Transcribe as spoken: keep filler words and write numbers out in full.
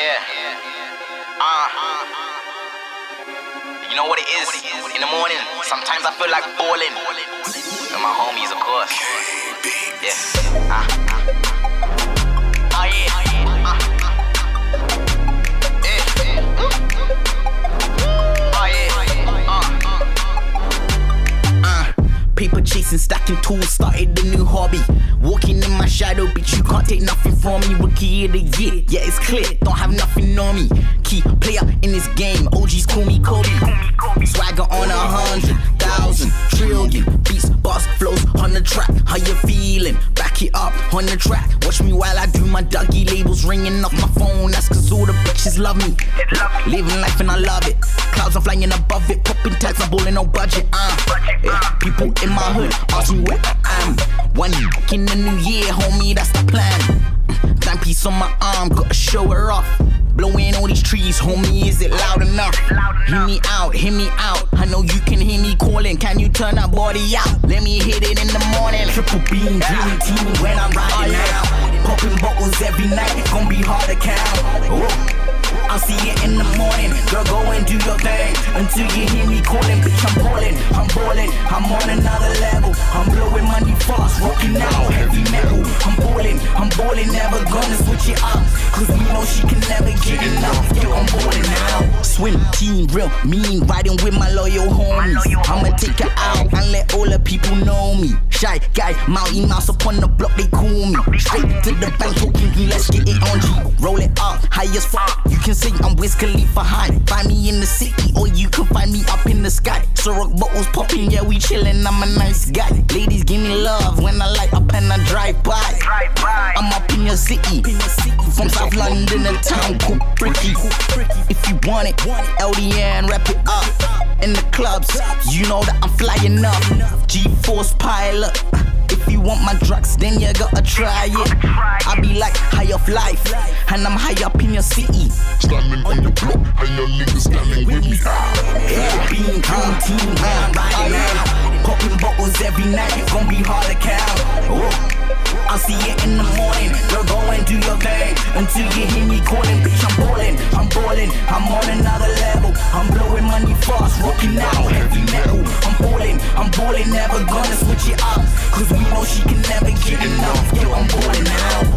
Yeah. Uh. You know what it is? In the morning, sometimes I feel like ballin'. And my homies, of course. Yeah. Uh. Oh yeah. Uh. Yeah. Oh yeah. Uh. Uh. Paper chasing, stacking tools, started a new hobby. Walking in my shadow, bitch, you can't take nothing from me. Rookie of the year, yeah, it's clear, don't have nothing on me. Key player in this game, O Gs call me Kobe. Swagger on a hundred, thousand, trillion. Beats, bars, flows on the track, how you feeling? Back it up on the track, watch me while I do my Dougie labels ringing off my phone. That's cause all the bitches love me. Living life and I love it. Clouds are flying above it, popping tags, I'm balling no budget. Uh, yeah. People in my hood ask me where I am. One in the new year, homie, that's the plan. Timepiece on my arm, gotta show her off. Blowing all these trees, homie, is it loud enough? Hear me out, hear me out. I know you can hear me calling. Can you turn that body out? Let me hit it in the morning. Triple beam, dream team when I'm riding out. Popping bottles every night, gonna be hard to count. Oh. I'll see you in the morning. Girl, go and do your thing until you hear me calling. Bitch, I'm ballin', I'm ballin', I'm on another level. I'm blowing money fast, rocking out heavy metal. I'm ballin', I'm ballin', never gonna switch it up. Cause we know she can never get enough. Yo, I'm ballin' now. Swim team, real mean, riding with my loyal homies. I'ma take her out and let all the people know me. Shy guy, Mounty Mouse up on the block, they call me. Straight to the bank, talking me, let's get it on G. Roll it up, high as fuck. You can say I'm Wiz Khalifa high. Find me in the city or you can find me up in the sky. So rock bottles popping, yeah, we chillin', I'm a nice guy. Ladies give me love when I light up and I drive by. I'm up in your city, from South London, a town called Bricky. If you want it, L D N, wrap it up. In the clubs, you know that I'm flying up. G-Force pilot. If you want my drugs, then you gotta try it. I be like high off life, and I'm high up in your city. Standing on the block, and your niggas standing with me. Yeah, being green team, when I'm riding out. Popping bottles every night, it's gonna be hard to count. Oh. I'll see you in the morning. Girl, go and do your thing until you hear me calling. Bitch, I'm ballin', I'm ballin', I'm on another level. I'm blowing money fast, rocking out heavy metal. I'm ballin', I'm ballin', never gonna switch it up. Cause we know she can never get enough. Yo, I'm ballin' now.